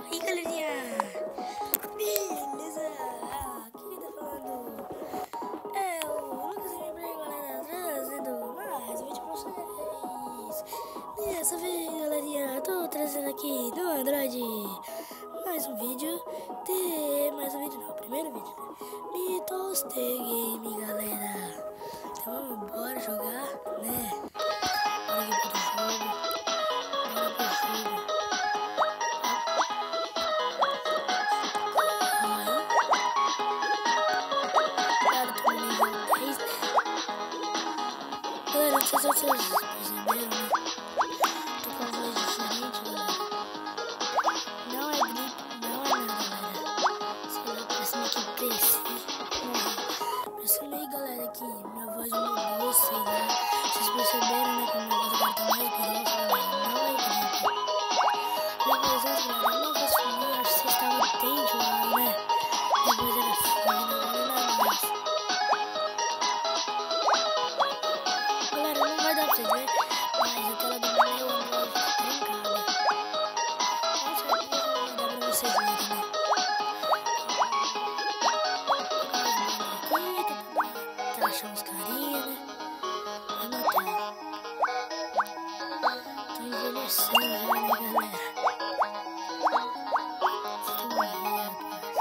aí galerinha, beleza? Quem tá falando é o Lucas Gameplay, galera, trazendo mais um vídeo pra vocês. Dessa vez, galerinha, eu tô trazendo aqui no Android mais um vídeo primeiro vídeo, né? Mythos The Game, galera. Então vamos embora jogar, né? Bora aqui pro jogo. Bora pro jogo. Galera, não sei se vocês perceberam, né? Tô com a voz diferente, galera. Não é gripe, não é nada, galera. Sei lá, parecendo que cresci. Parecendo aí, galera, que minha voz mudou, sei lá. Vocês perceberam, né, que a minha voz agora tá mais grossa, galera. Não é gripe. Minha voz antes, galera, não voz fina, acho que vocês estavam atentos lá, né? Minha voz era fina, agora não é mais. Galera, não vai dar pra vocês verem, mas a tela do meu Android tá trancada. Com certeza não vai dar pra vocês verem, né? Aqui, achar uns carinha, né? Anotar. Tô envelhecendo já, né, galera? Estou aí, rapaz.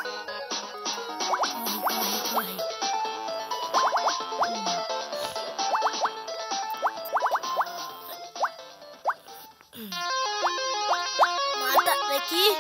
Corre. Mata, vem aqui.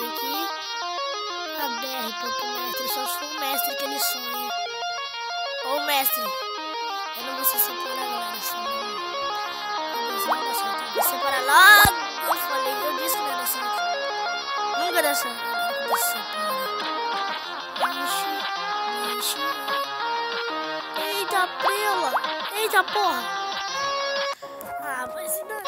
A BR, porque o mestre, só se for o mestre que ele sonha. Ô mestre, eu não vou se separar, galera, senão não vai dar certo. Eu vou separar logo, eu disse que não ia dar certo. Nunca dá certo, galera, quando se separa. Ixi. Eita, prela. Eita, porra. Ah, vai se dar.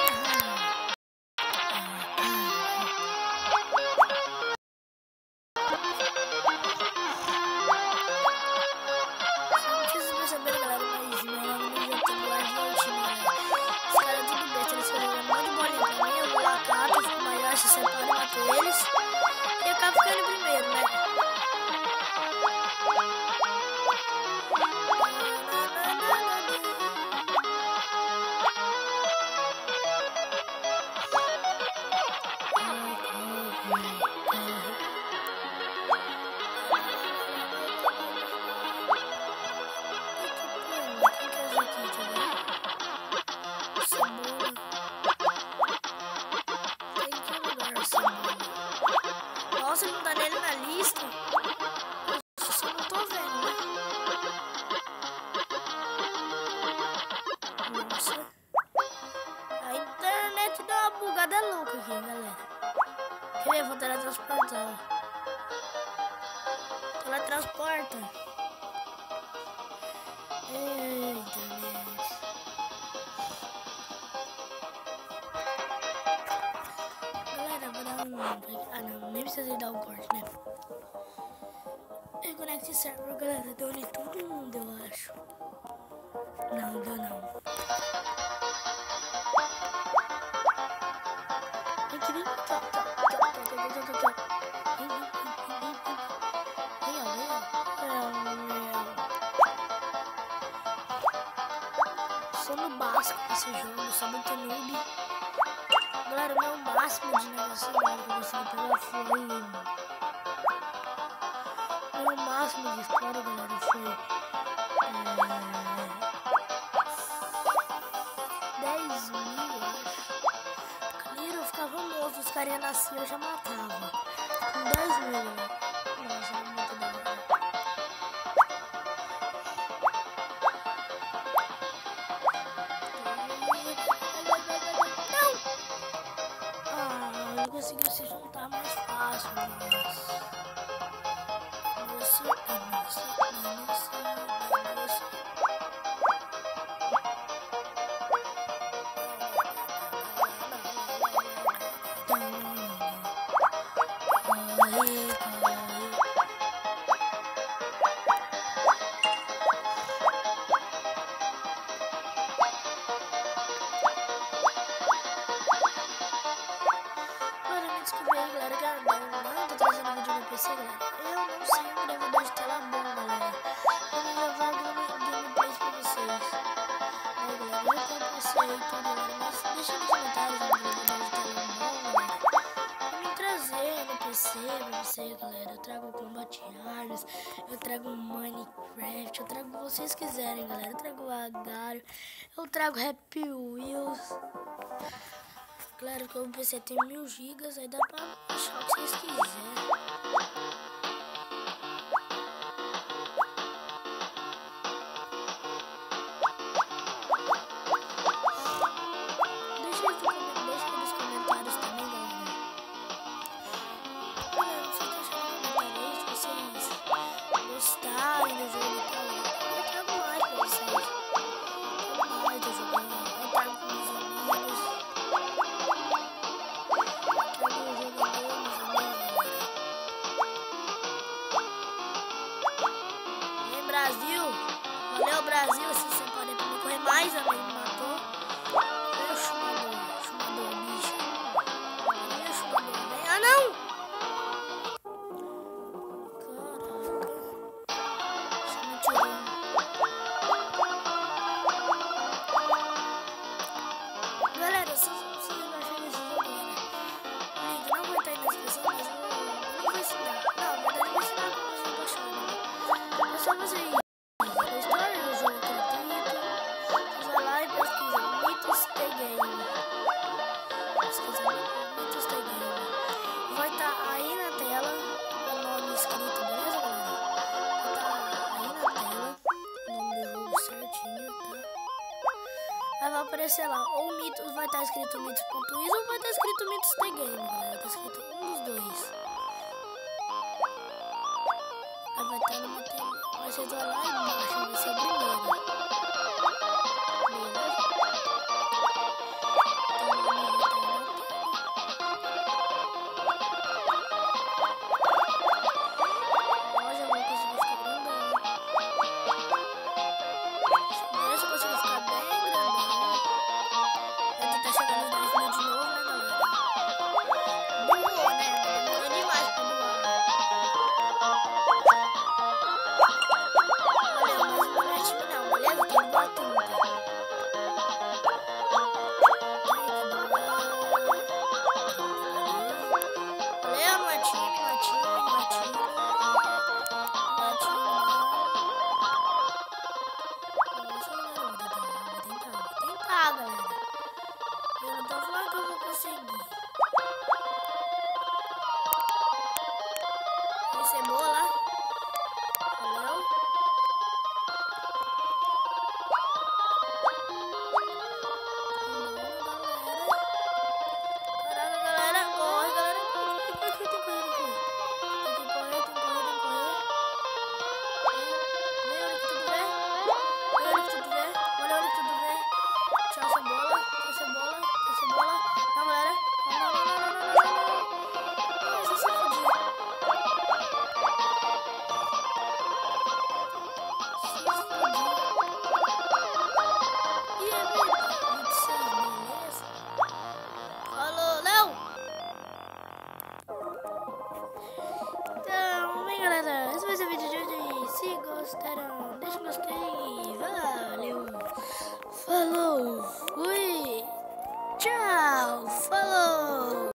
Se separa, mata eles e acaba ficando em primeiro, né? Nossa, não tá nele na lista. Eu só não tô vendo, né? Nossa. A internet deu uma bugada louca aqui, galera. Quer ver? Vou teletransportar. Teletransporta. Internet. Galera, vou dar um... Ah, não, nem precisa dar um corte, né? Reconecte server, galera. Deu ali todo mundo, eu acho. Não, deu não. Vem aqui, vem. Sou no básico desse jogo, sou muito noob. Galera, o meu máximo de negócio que eu consegui pegar foi... O meu máximo de história, galera, foi... 10 mil, eu acho. Galera, eu ficava famoso, os caras nasciam, eu já matava. Com 10 mil, galera. Nossa, era muito da hora. Conseguiu se juntar mais fácil, mas... ver aí, galera, que não tô trazendo vídeo no PC, galera. Eu não sei um gravador de tela bom, galera. Eu vou gravar gameplays pra vocês. Aí, galera, eu já tenho PC aí tudo, galera, mas deixa nos comentários um gravador de tela bom, galera. Pra me trazer no PC pra vocês, galera. Eu trago Combat Arms, eu trago Minecraft, eu trago o que vocês quiserem, galera. Eu trago Agario, eu trago Happy Wheels. Claro que o PC tem 1000 GB, aí dá pra achar o que vocês quiserem. Deixa aí nos comentários também, galera. Galera, vocês deixam no comentário aí se vocês gostarem do jogo e tal. Eu trago mais pra vocês. Eu trago mais do jogo, eu trago com meus amigos. Brasil, valeu Brasil, se você pode pra mim correr mais, amigo, me matou. Olha o chumador, bicho. Olha o chumador, vem. Ah, não! Caraca. Isso me tirou. Galera, se vocês não acharem esse jogo, galera, o link não vai estar aí na descrição, mas eu não vou ensinar. Não, mas eu vou ensinar como vocês baixarem, né? É só você ir. Vai estar aí na tela o nome escrito, beleza, galera? Vai estar aí na tela o nome do jogo certinho, tá? Aí vai aparecer lá, ou Mitos, vai estar escrito Mitos.is ou vai estar escrito Mitos The Game, galera. Tá escrito um dos dois. Aí vai estar numa tela. Aí vocês vão lá e baixam, vai ser a primeira. Galera, eu não tô falando que eu vou conseguir. Vai ser boa.